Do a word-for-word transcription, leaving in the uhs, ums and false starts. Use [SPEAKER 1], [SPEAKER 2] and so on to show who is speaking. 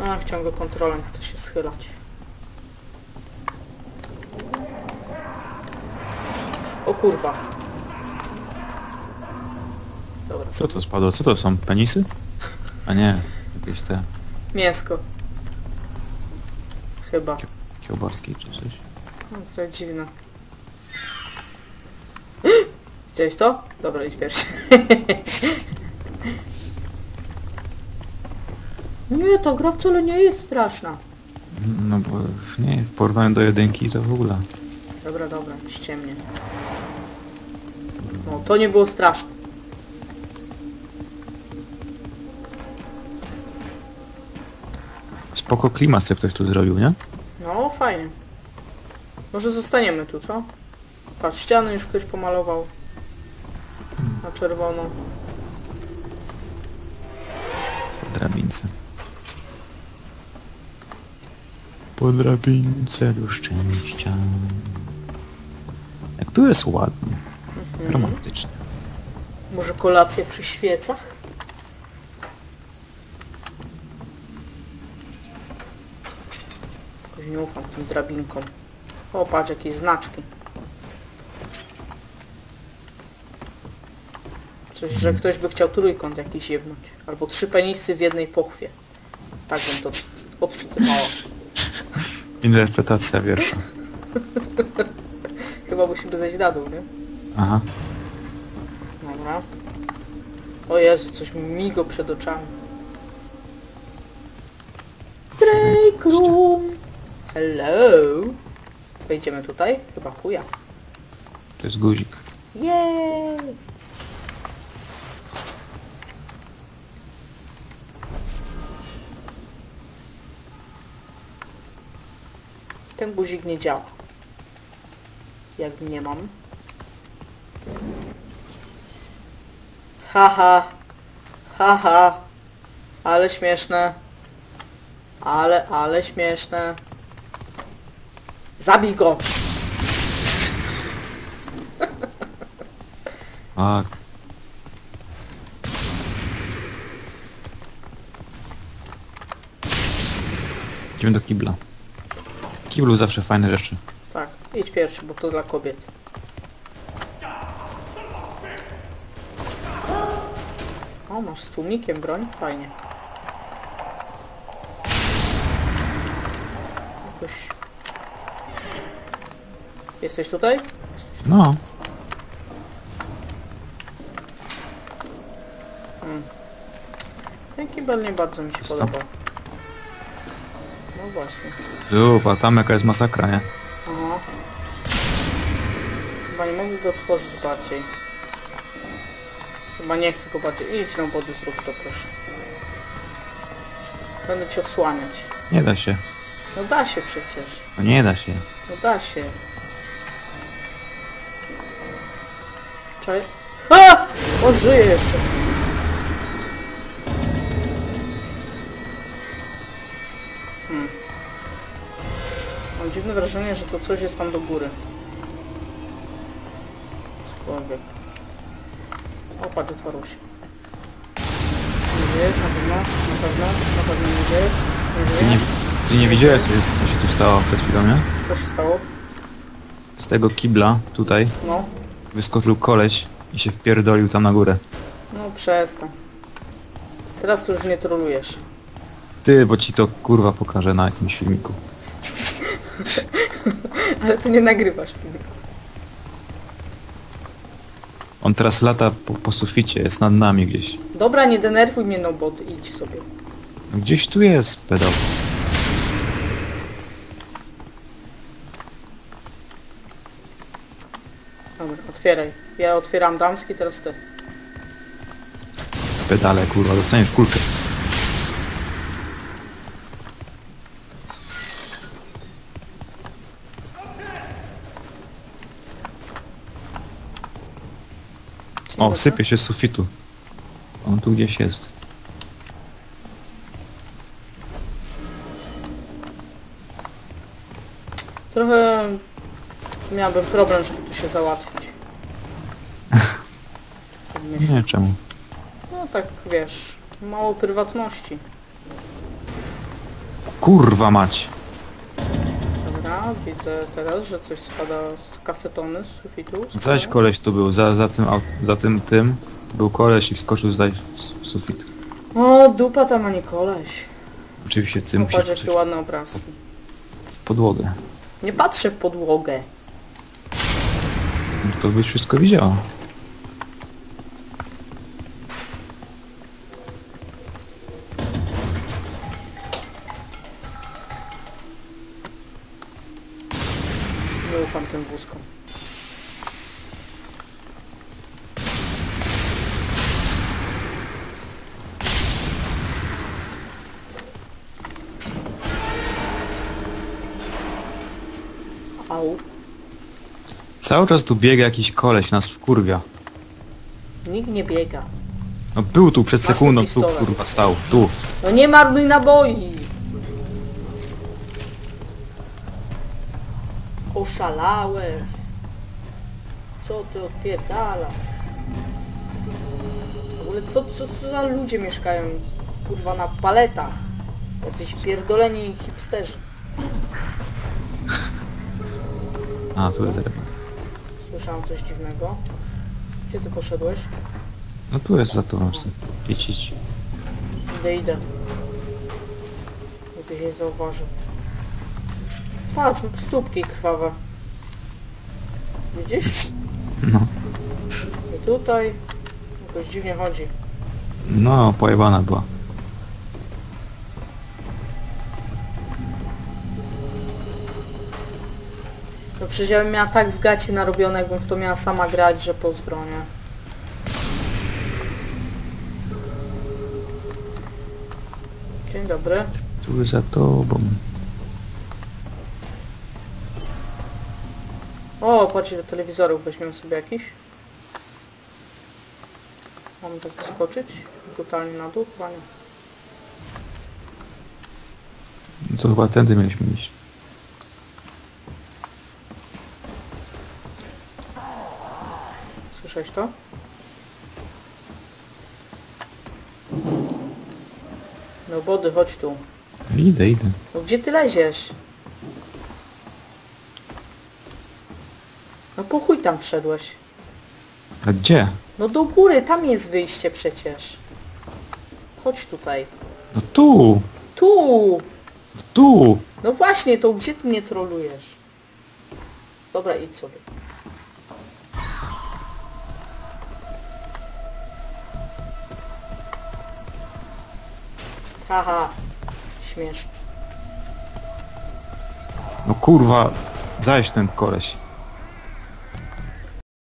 [SPEAKER 1] Ach, ciągle kontrolem chce się schylać. O kurwa. Dobra.
[SPEAKER 2] Co to spadło? Co to są? Penisy? A nie, jakieś te...
[SPEAKER 1] Mięsko. Chyba.
[SPEAKER 2] Kiełbaski czy coś.
[SPEAKER 1] No, trochę dziwne. Widziałeś to? Dobra, idź pierwszy. Nie, ta gra wcale nie jest straszna.
[SPEAKER 2] No bo nie, w porównaniu do jedynki to w ogóle.
[SPEAKER 1] Dobra, dobra, ściemnie. No, to nie było straszne.
[SPEAKER 2] Spoko klimat sobie ktoś tu zrobił, nie?
[SPEAKER 1] No, fajnie. Może zostaniemy tu, co? Patrz, ściany już ktoś pomalował. Na czerwono.
[SPEAKER 2] Po drabince. Po drabince do szczęścia. Jak tu jest ładnie.
[SPEAKER 1] Mhm.
[SPEAKER 2] Romantycznie.
[SPEAKER 1] Może kolację przy świecach? Jakoś nie ufam tym drabinkom. O, patrz, jakieś znaczki. Coś, że ktoś by chciał trójkąt jakiś jebnąć. Albo trzy penisy w jednej pochwie. Tak bym to odczytywała.
[SPEAKER 2] Interpretacja wiersza.
[SPEAKER 1] Chyba musimy zejść na dół, nie?
[SPEAKER 2] Aha.
[SPEAKER 1] Dobra. O Jezu, coś mi migo przed oczami. Break room! Hello! Wejdziemy tutaj? Chyba chuja.
[SPEAKER 2] To jest guzik.
[SPEAKER 1] Jej! Ten guzik nie działa. Jak nie mam. Haha. Haha. Ale śmieszne. Ale, ale śmieszne. Zabij go!
[SPEAKER 2] A. Idziemy do kibla. W kiblu zawsze fajne rzeczy.
[SPEAKER 1] Tak, idź pierwszy, bo to dla kobiet. O, masz z tłumikiem broń? Fajnie. Jakoś... Jesteś tutaj? Jesteś.
[SPEAKER 2] No.
[SPEAKER 1] Hmm. Ten kibel nie bardzo mi się
[SPEAKER 2] Jest tam?
[SPEAKER 1] podoba. No właśnie.
[SPEAKER 2] Zupa, tam jaka jest masakra, nie?
[SPEAKER 1] Aha. Chyba nie mogę go otworzyć bardziej. Chyba nie chcę go bardziej. Idź na wody, zrób to proszę. Będę cię osłaniać.
[SPEAKER 2] Nie da się.
[SPEAKER 1] No da się przecież.
[SPEAKER 2] No nie da się.
[SPEAKER 1] No da się. Czekaj. A! O, żyje jeszcze. Hmm. Mam dziwne wrażenie, że to coś jest tam do góry. Cokolwiek. O, patrz, otworzył się. Nie żyjesz na pewno? Na pewno? Na pewno nie żyjesz? Nie
[SPEAKER 2] Ty nie,
[SPEAKER 1] żyjesz?
[SPEAKER 2] ty nie widziałeś, co się tu stało przed chwilą, nie?
[SPEAKER 1] Co się stało?
[SPEAKER 2] Z tego kibla, tutaj,
[SPEAKER 1] No.
[SPEAKER 2] wyskoczył koleś i się wpierdolił tam na górę.
[SPEAKER 1] No przestań. Teraz to już nie trolujesz.
[SPEAKER 2] Ty, bo ci to kurwa pokażę na jakimś filmiku.
[SPEAKER 1] Ale ty nie nagrywasz filmu.
[SPEAKER 2] On teraz lata po, po suficie, jest nad nami gdzieś.
[SPEAKER 1] Dobra, nie denerwuj mnie, no bo idź sobie.
[SPEAKER 2] No gdzieś tu jest pedał.
[SPEAKER 1] Dobra, otwieraj. Ja otwieram damski, teraz ty.
[SPEAKER 2] Pedale, kurwa, dostaniesz kulkę. O, sypie się z sufitu. On tu gdzieś jest.
[SPEAKER 1] Trochę miałbym problem, żeby tu się załatwić. Tak myślę.
[SPEAKER 2] Nie, czemu?
[SPEAKER 1] No tak, wiesz, mało prywatności.
[SPEAKER 2] Kurwa mać.
[SPEAKER 1] Dobra, widzę teraz, że coś spada z kasetony z sufitu.
[SPEAKER 2] Zaś koleś tu był, za, za tym au- za tym tym był koleś i wskoczył zaś w, w sufit.
[SPEAKER 1] O, dupa tam, a nie koleś.
[SPEAKER 2] Oczywiście ty
[SPEAKER 1] No,
[SPEAKER 2] musisz
[SPEAKER 1] patrz,
[SPEAKER 2] patrzeć
[SPEAKER 1] jakie ładne obrazki.
[SPEAKER 2] w podłogę.
[SPEAKER 1] Nie patrzę w podłogę.
[SPEAKER 2] No to byś wszystko widział.
[SPEAKER 1] Nie ufam tym wózkom. Au.
[SPEAKER 2] Cały czas tu biega jakiś koleś, nas wkurwia.
[SPEAKER 1] Nikt nie biega.
[SPEAKER 2] No był tu przed
[SPEAKER 1] Masz tu
[SPEAKER 2] sekundą, tu
[SPEAKER 1] pistolet.
[SPEAKER 2] kurwa stał, tu.
[SPEAKER 1] No nie marnuj naboi! Oszalałeś. Co ty odpierdalasz? W ogóle co, co, co za ludzie mieszkają kurwa na paletach? Jacyś pierdoleni hipsterzy.
[SPEAKER 2] A, tu jest ryba.
[SPEAKER 1] Słyszałem coś dziwnego. Gdzie ty poszedłeś?
[SPEAKER 2] No tu jest za tobą. Idź, idź.
[SPEAKER 1] Idę, idę. Jakbyś nie zauważył. Patrz, stópki krwawe. Widzisz?
[SPEAKER 2] No.
[SPEAKER 1] I tutaj jakoś dziwnie chodzi.
[SPEAKER 2] No, pojebana była.
[SPEAKER 1] No przecież ja bym miała tak w gacie narobione, jakbym w to miała sama grać, że pozdro, nie? Dzień dobry.
[SPEAKER 2] Tu za tobą.
[SPEAKER 1] O, patrzcie, do telewizorów weźmiemy sobie jakiś. Mam tak skoczyć brutalnie na dół? Chyba nie.
[SPEAKER 2] No to chyba tędy mieliśmy iść.
[SPEAKER 1] Słyszałeś to? No Body, chodź tu.
[SPEAKER 2] Idę, idę.
[SPEAKER 1] No gdzie ty leziesz? No po chuj tam wszedłeś.
[SPEAKER 2] A gdzie?
[SPEAKER 1] No do góry, tam jest wyjście przecież. Chodź tutaj.
[SPEAKER 2] No tu!
[SPEAKER 1] Tu!
[SPEAKER 2] No tu!
[SPEAKER 1] No właśnie, to gdzie ty mnie trolujesz? Dobra, idź sobie. Haha. Śmieszne.
[SPEAKER 2] No kurwa, zaś ten koleś.